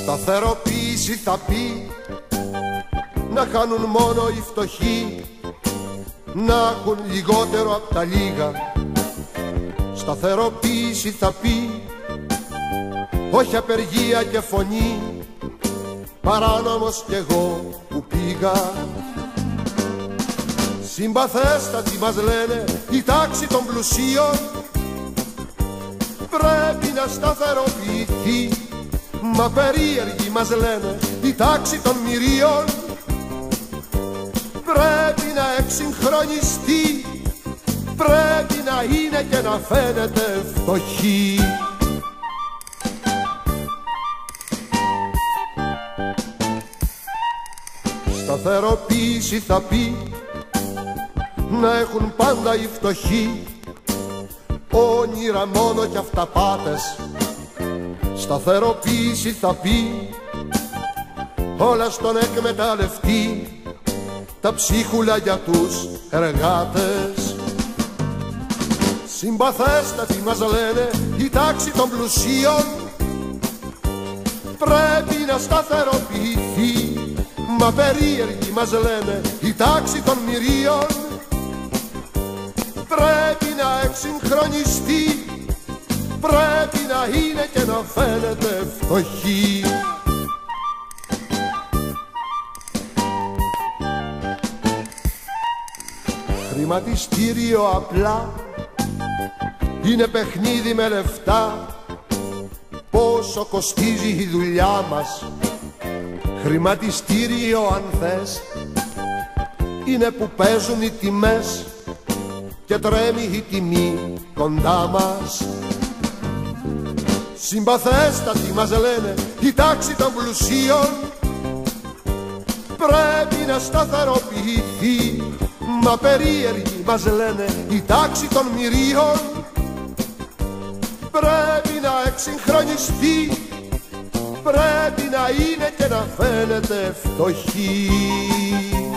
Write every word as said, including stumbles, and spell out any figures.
Σταθεροποίηση θα πει να κάνουν μόνο οι φτωχοί, να έχουν λιγότερο απ' τα λίγα. Σταθεροποίηση θα πει όχι απεργία και φωνή, παράνομος κι εγώ που πήγα. Συμπαθέστατοι μας λένε η τάξη των πλουσίων πρέπει να σταθεροποιηθεί, μα περίεργοι μας λένε η τάξη των μυρίων πρέπει να εξυγχρονιστεί, πρέπει να είναι και να φαίνεται φτωχή. Σταθεροποίηση θα πει να έχουν πάντα οι φτωχοί όνειρα μόνο κι αυταπάτες. Σταθεροποίηση θα πει όλα στον εκμεταλλευτή, τα ψίχουλα για τους εργάτες. Συμπαθέστατοι μας λένε η τάξη των πλουσίων πρέπει να σταθεροποιηθεί, μα περίεργοι μας λένε η τάξη των μυρίων πρέπει να εξυγχρονιστεί, πρέπει να είναι και να φαίνεται φτωχή. Χρηματιστήριο απλά είναι παιχνίδι με λεφτά, πόσο κοστίζει η δουλειά μας. Χρηματιστήριο αν θες είναι που παίζουν οι τιμές και τρέμει η τιμή κοντά μας. Συμπαθέστατοι μας λένε η τάξη των πλουσίων πρέπει να σταθεροποιηθεί, μα περίεργοι μας λένε η τάξη των μυρίων πρέπει να εξυγχρονιστεί, πρέπει να είναι και να φαίνεται φτωχή.